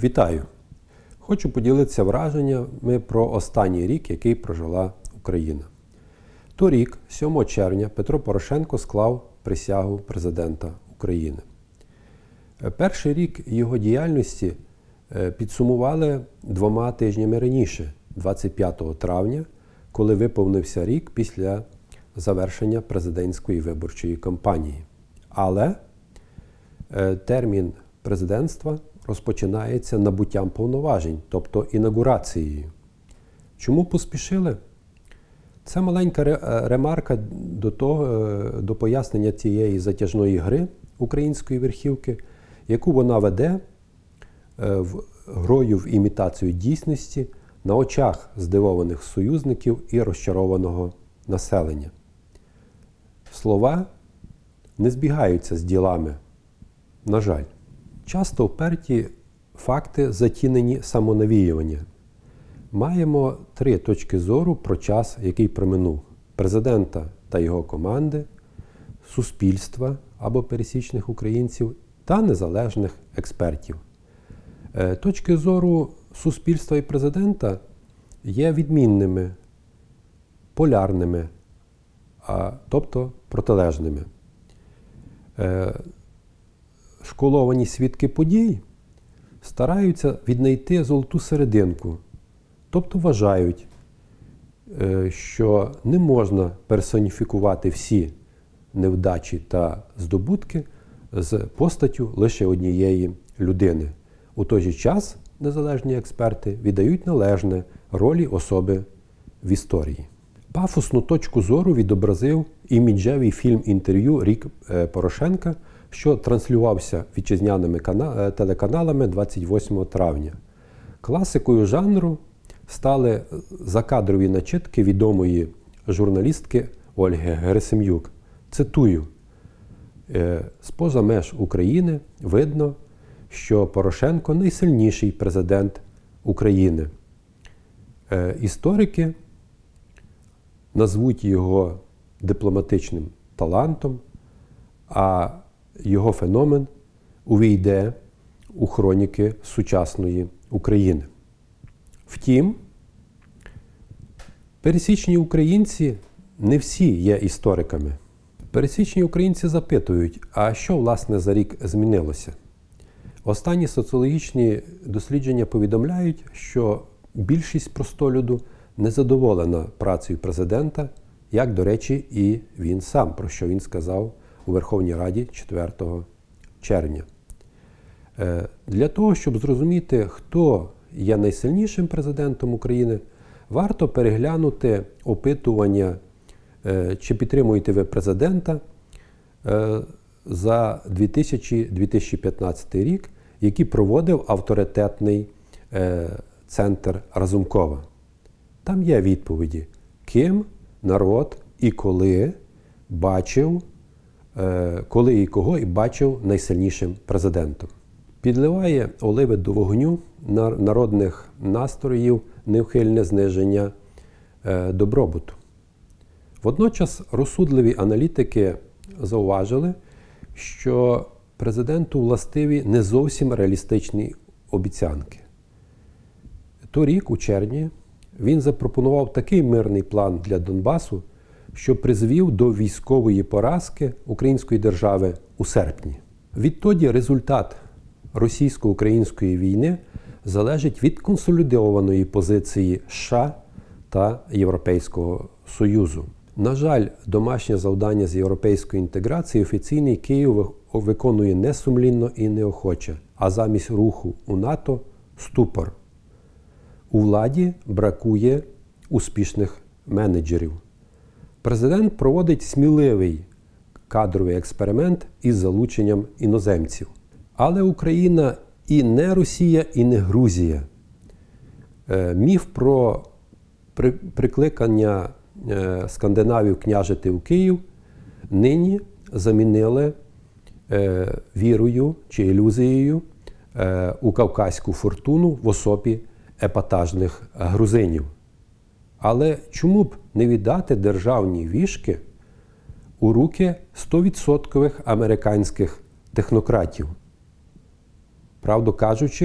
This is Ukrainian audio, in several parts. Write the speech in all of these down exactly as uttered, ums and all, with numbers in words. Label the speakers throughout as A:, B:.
A: Вітаю! Хочу поділитися враженнями про останній рік, який прожила Україна. Торік, сьомого червня, Петро Порошенко склав присягу президента України. Перший рік його діяльності підсумували двома тижнями раніше, двадцять п'ятого травня, коли виповнився рік після завершення президентської виборчої кампанії. Але термін президентства розпочинається набуттям повноважень, тобто інаугурацією. Чому поспішили? Це маленька ремарка до того, до пояснення тієї затяжної гри української верхівки, яку вона веде грою в імітацію дійсності на очах здивованих союзників і розчарованого населення. Слова не збігаються з ділами, на жаль. Часто вперті факти затінені самонавіювання. Маємо три точки зору про час, який проминув: президента та його команди, суспільства або пересічних українців та незалежних експертів. Точки зору суспільства і президента є відмінними, полярними, а, тобто протилежними. Школовані свідки подій стараються віднайти золоту серединку, тобто вважають, що не можна персоніфікувати всі невдачі та здобутки з постаттю лише однієї людини. У той же час незалежні експерти віддають належне ролі особи в історії. Пафосну точку зору відобразив іміджевий фільм-інтерв'ю «Рік Порошенка», що транслювався вітчизняними телеканалами двадцять восьмого травня. Класикою жанру стали закадрові начитки відомої журналістки Ольги Герасим'юк. Цитую: «З-поза меж України видно, що Порошенко – найсильніший президент України. Історики назвуть його дипломатичним талантом, а його феномен увійде у хроніки сучасної України». Втім, пересічні українці не всі є істориками. Пересічні українці запитують, а що, власне, за рік змінилося? Останні соціологічні дослідження повідомляють, що більшість простолюду незадоволена працею президента, як, до речі, і він сам, про що він сказав у Верховній Раді четвертого червня. Для того, щоб зрозуміти, хто є найсильнішим президентом України, варто переглянути опитування, чи підтримуєте ви президента за дві тисячі - дві тисячі п'ятнадцятий рік, який проводив авторитетний центр Разумкова. Там є відповіді, ким народ і коли бачив, коли і кого і бачив найсильнішим президентом. Підливає оливи до вогню народних настроїв неухильне зниження добробуту. Водночас розсудливі аналітики зауважили, що президенту властиві не зовсім реалістичні обіцянки. Торік, у червні, він запропонував такий мирний план для Донбасу, що призвів до військової поразки української держави у серпні. Відтоді результат російсько-української війни залежить від консолідованої позиції США та Європейського Союзу. На жаль, домашнє завдання з європейської інтеграції офіційний Київ виконує несумлінно і неохоче, а замість руху у НАТО – ступор. У владі бракує успішних менеджерів. Президент проводить сміливий кадровий експеримент із залученням іноземців. Але Україна і не Росія, і не Грузія. Міф про прикликання скандинавів княжити у Київ нині замінили вірою чи ілюзією у кавказьку фортуну в особі епатажних грузинів. Але чому б не віддати державні вішки у руки стовідсоткових американських технократів? Правду кажучи,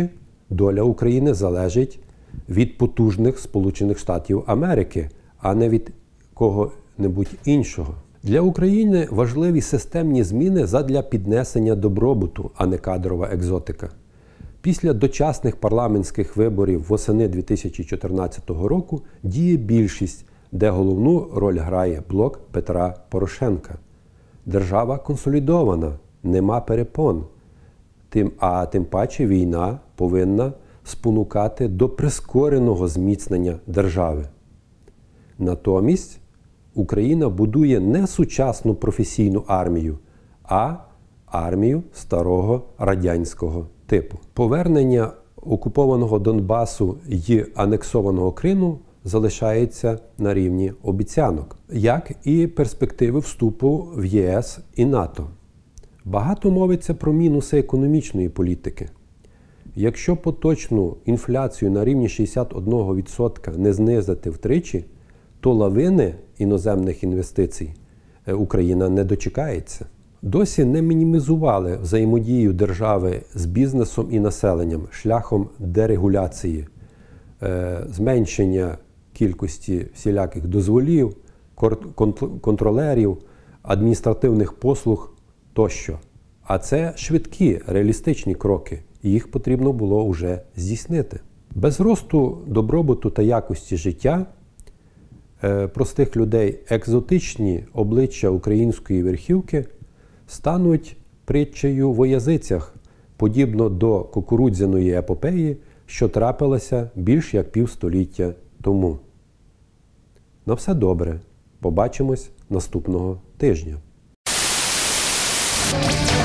A: доля України залежить від потужних Сполучених Штатів Америки, а не від кого-небудь іншого. Для України важливі системні зміни задля піднесення добробуту, а не кадрова екзотика. Після дочасних парламентських виборів восени дві тисячі чотирнадцятого року діє більшість, де головну роль грає блок Петра Порошенка. Держава консолідована, нема перепон. Тим, а тим паче війна повинна спонукати до прискореного зміцнення держави. Натомість Україна будує не сучасну професійну армію, а армію старого радянського типу. Повернення окупованого Донбасу й анексованого Криму залишається на рівні обіцянок, як і перспективи вступу в ЄС і НАТО. Багато мовиться про мінуси економічної політики. Якщо поточну інфляцію на рівні шістдесят один відсоток не знизити втричі, то лавини іноземних інвестицій Україна не дочекається. Досі не мінімізували взаємодію держави з бізнесом і населенням шляхом дерегуляції, е, зменшення кількості всіляких дозволів, контролерів, адміністративних послуг тощо. А це швидкі, реалістичні кроки, і їх потрібно було вже здійснити. Без росту добробуту та якості життя е, простих людей екзотичні обличчя української верхівки стануть притчею во язицях, подібно до кукурудзяної епопеї, що трапилася більш як півстоліття тому. На все добре. Побачимось наступного тижня.